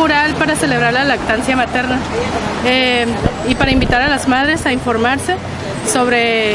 mural para celebrar la lactancia materna y para invitar a las madres a informarse sobre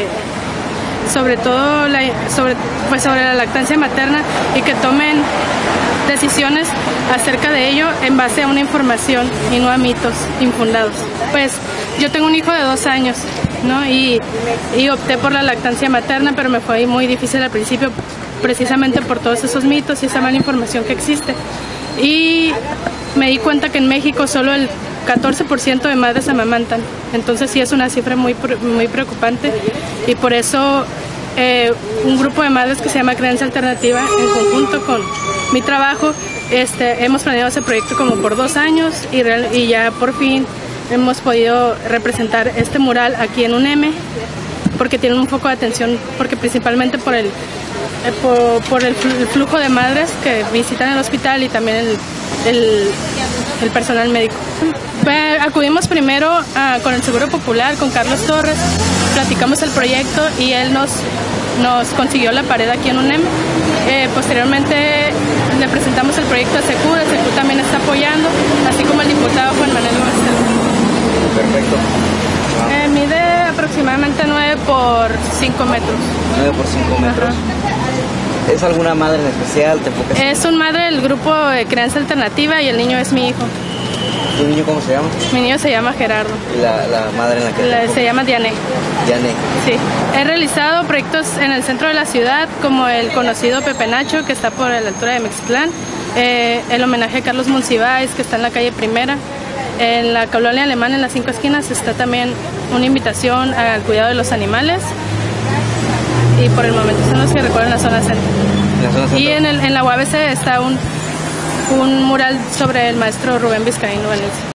la lactancia materna y que tomen decisiones acerca de ello en base a una información y no a mitos infundados. Pues yo tengo un hijo de 2 años, ¿no? y opté por la lactancia materna, pero me fue muy difícil al principio precisamente por todos esos mitos y esa mala información que existe. Y me di cuenta que en México solo el 14% de madres amamantan, entonces sí es una cifra muy preocupante, y por eso un grupo de madres que se llama Crianza Alternativa, en conjunto con mi trabajo, hemos planeado ese proyecto como por 2 años y ya por fin hemos podido representar este mural aquí en UNEM, porque tiene un foco de atención, porque principalmente por el flujo de madres que visitan el hospital y también el personal médico. Acudimos primero con el Seguro Popular, con Carlos Torres, platicamos el proyecto y él nos consiguió la pared aquí en UNEM. Posteriormente le presentamos el proyecto a SECU también está apoyando, así como el diputado Juan Manuel Gómez. Perfecto. Mide aproximadamente 9 por 5 metros. 9 por 5 metros. Ajá. ¿Es alguna madre en especial? ¿Te enfocas? Es un madre del grupo de Crianza Alternativa y el niño es mi hijo. ¿Tu niño cómo se llama? Mi niño se llama Gerardo. ¿Y la madre en la que se llama Diane? Diane. Sí. He realizado proyectos en el centro de la ciudad, como el conocido Pepe Nacho, que está por la altura de Mexictlán, el homenaje a Carlos Monsiváis, que está en la calle Primera. En la colonia alemana, en las 5 esquinas, está también una invitación al cuidado de los animales. Y por el momento son los que recorren la zona centro. Y en la UABC está un mural sobre el maestro Rubén Vizcaíno Valencia.